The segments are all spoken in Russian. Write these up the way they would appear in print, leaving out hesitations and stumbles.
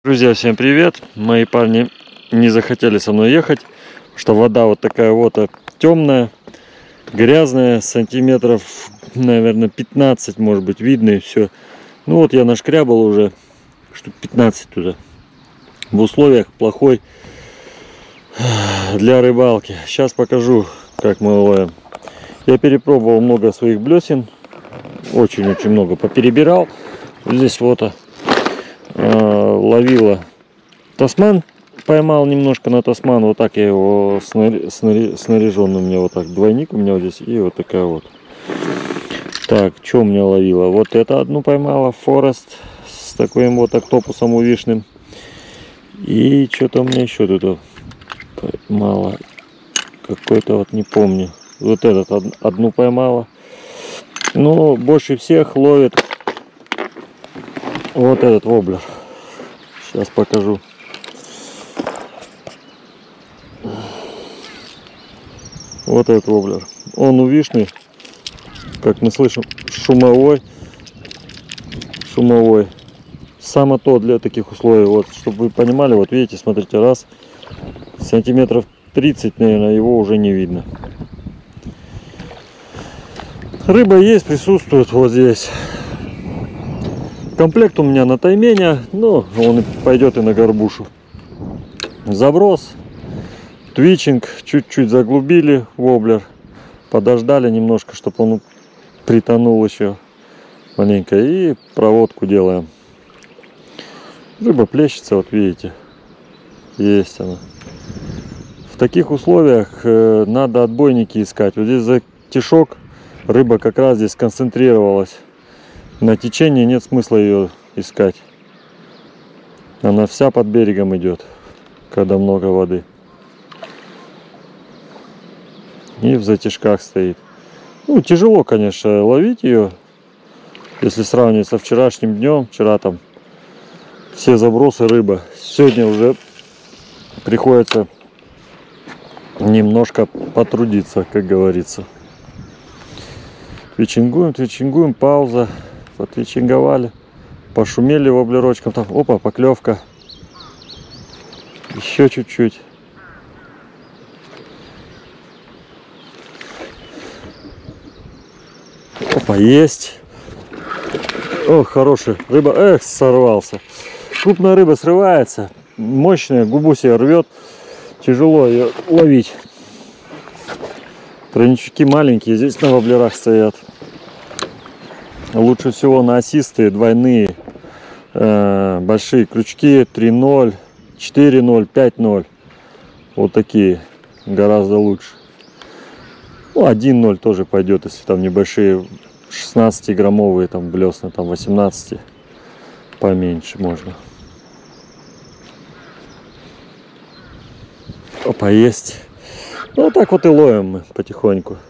Друзья, всем привет! Мои парни не захотели со мной ехать, что вода вот такая вот темная, грязная, сантиметров, наверное, 15, может быть, видно и все. Ну вот я нашкрябал уже штук 15 туда. В условиях плохой для рыбалки. Сейчас покажу, как мы ловим. Я перепробовал много своих блесен, очень-очень много поперебирал. Вот здесь вот ловила тасман, поймал немножко на тасман, вот так я его снаряжен, у меня вот так двойник у меня вот здесь и вот такая вот. Так, что у меня ловила? Вот это одну поймала, Форест с таким вот октопусом увишным. И что-то у меня еще тут поймала, какой-то вот не помню. Вот этот одну поймала. Но больше всех ловит вот этот воблер. Сейчас покажу. Вот этот воблер. Он увишный, как мы слышим, шумовой. Само то для таких условий. Вот, чтобы вы понимали, вот видите, смотрите, раз, сантиметров 30, наверное, его уже не видно. Рыба есть, присутствует вот здесь. Комплект у меня на таймене, но он пойдет и на горбушу. Заброс, твичинг, чуть-чуть заглубили воблер, подождали немножко, чтобы он притонул еще маленько, и проводку делаем. Рыба плещется, вот видите, есть она. В таких условиях надо отбойники искать. Вот здесь затишок, рыба как раз здесь концентрировалась. На течении нет смысла ее искать. Она вся под берегом идет, когда много воды. И в затишках стоит. Ну, тяжело, конечно, ловить ее, если сравнивать со вчерашним днем. Вчера там все забросы рыба. Сегодня уже приходится немножко потрудиться, как говорится. Твичингуем, пауза. Потвичинговали, пошумели воблерочком, там, опа, поклевка, еще чуть-чуть. Опа, есть. О, хороший, рыба, эх, сорвался. Крупная рыба срывается, мощная, губу себе рвет, тяжело ее ловить. Тройнички маленькие, здесь на воблерах стоят. Лучше всего на осистые, двойные, большие крючки 3.0, 4.0, 5.0. Вот такие гораздо лучше. Ну, 1.0 тоже пойдет, если там небольшие 16-граммовые там блесна, там 18 поменьше можно. Опа, есть. Ну, вот так вот и ловим мы потихоньку.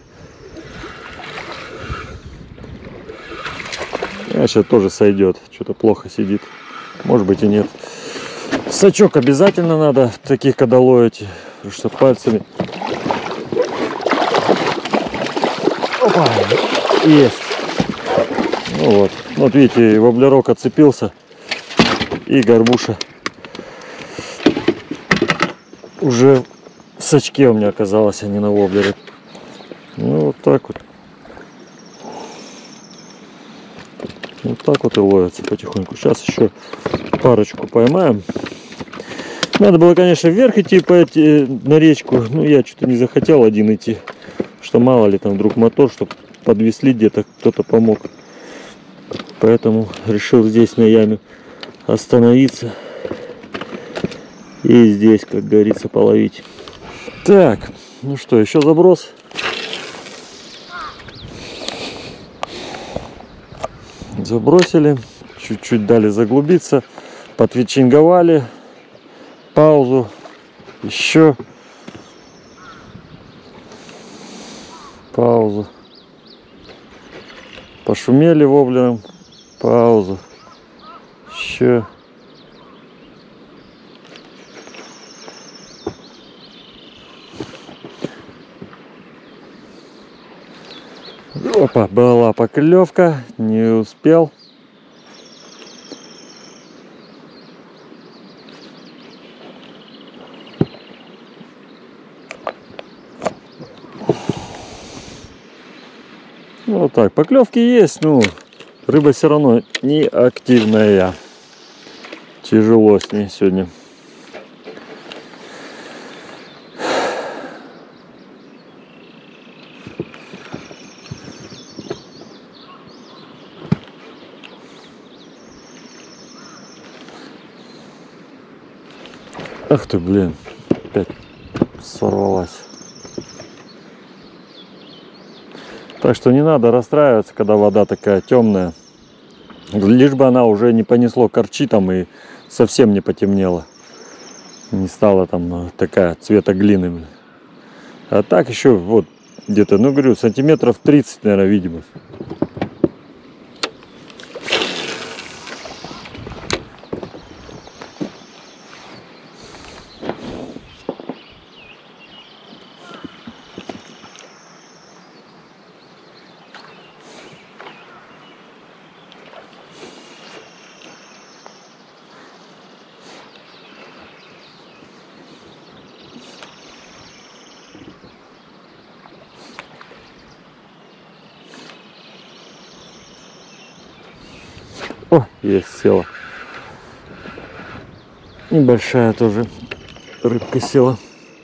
Сейчас тоже сойдет. Что-то плохо сидит. Может быть и нет. Сачок обязательно надо таких, когда ловите. Потому что пальцами. Опа! Есть. Ну вот. Вот видите, воблерок отцепился. И горбуша уже в сачке у меня оказалось, а не на воблере. Ну вот так вот. Вот так вот и ловится потихоньку. Сейчас еще парочку поймаем. Надо было, конечно, вверх идти на речку. Но я что-то не захотел один идти. Что мало ли там вдруг мотор, чтобы подвесли где-то, кто-то помог. Поэтому решил здесь на яме остановиться. И здесь, как говорится, половить. Так, ну что, еще заброс. Забросили, чуть-чуть дали заглубиться, потвичинговали, паузу, еще паузу, пошумели воблером, паузу, еще. Опа, была поклевка, не успел. Ну, вот так, поклевки есть, ну, рыба все равно не активная. Тяжело с ней сегодня. Ах ты, блин, опять сорвалась. Так что не надо расстраиваться, когда вода такая темная. Лишь бы она уже не понесло корчи там и совсем не потемнела. Не стала там такая цвета глины. А так еще вот где-то, ну говорю, сантиметров 30, наверное, видимо. О, есть, села. Небольшая тоже рыбка села.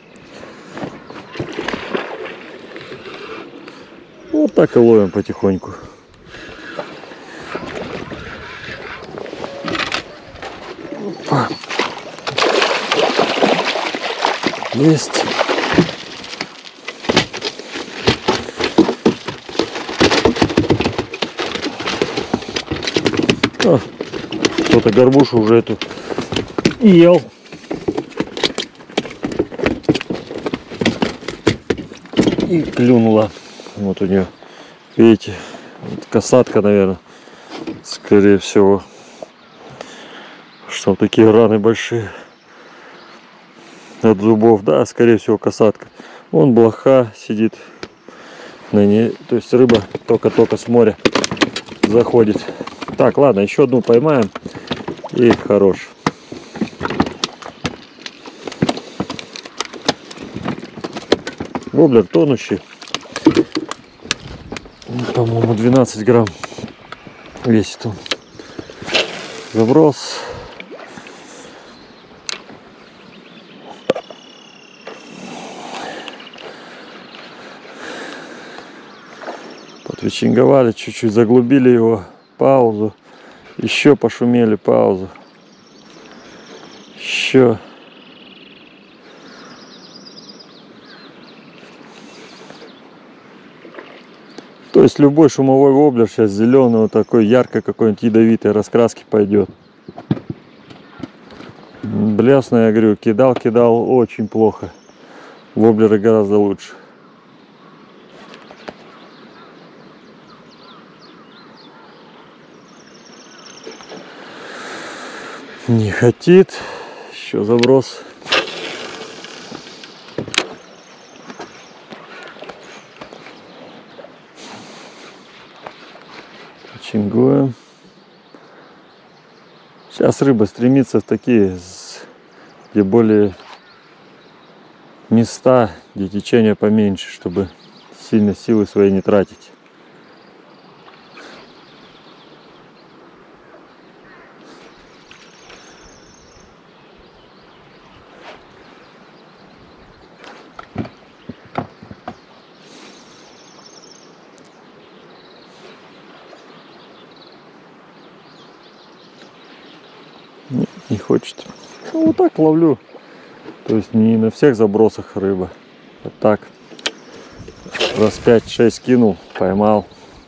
Вот так и ловим потихоньку. Опа. Есть. О, кто-то горбушу уже эту ел. И клюнула. Вот у нее, видите, вот касатка, наверное, скорее всего. Что такие раны большие от зубов. Да, скорее всего, касатка. Вон блоха сидит на ней. То есть рыба только-только с моря заходит. Так, ладно, еще одну поймаем. И хорош. Воблер тонущий. По-моему, 12 грамм весит он. Заброс. Подвичинговали, чуть-чуть заглубили его. Паузу. Еще пошумели, паузу. Еще. То есть любой шумовой воблер сейчас зеленый, вот такой ярко какой-нибудь ядовитой раскраски пойдет. Блясно, я говорю, кидал очень плохо. Воблеры гораздо лучше. Не хотит. Еще заброс. Чингуем. Сейчас рыба стремится в такие, где более места, где течение поменьше, чтобы сильно силы свои не тратить. Нет, не хочет. Ну, вот так ловлю. То есть не на всех забросах рыба. Вот так. Раз 5-6 кинул, поймал.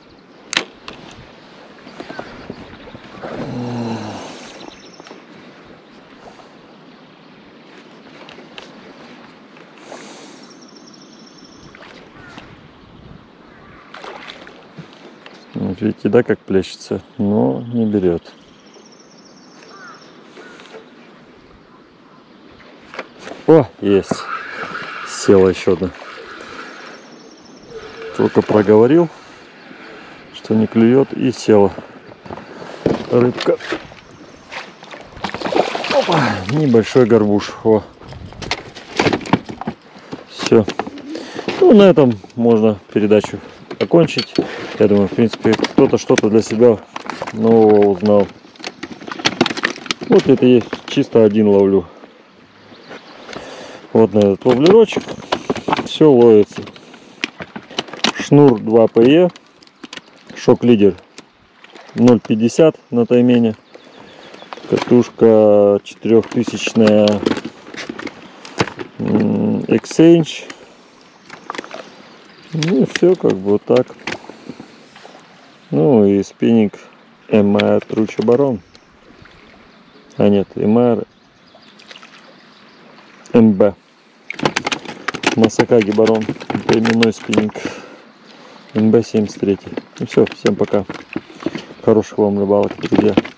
Вот видите, да, как плещется, но не берет. О, есть. Села еще одна. Только проговорил, что не клюет, и села рыбка. Опа, небольшой горбуш. О. Все. Ну, на этом можно передачу окончить. Я думаю, в принципе, кто-то что-то для себя нового узнал. Вот это есть чисто один ловлю. Вот на этот воблерочек. Все ловится. Шнур 2 ПЕ. Шок-лидер 0,50 на таймене. Катушка 4000 Exchange. Ну и все как бы вот так. Ну и спиннинг MR Труча Барон. А нет, MR МБ. Масакаги Барон. Это именной спиннинг. МБ 73. Ну все, всем пока. Хороших вам рыбалок, друзья.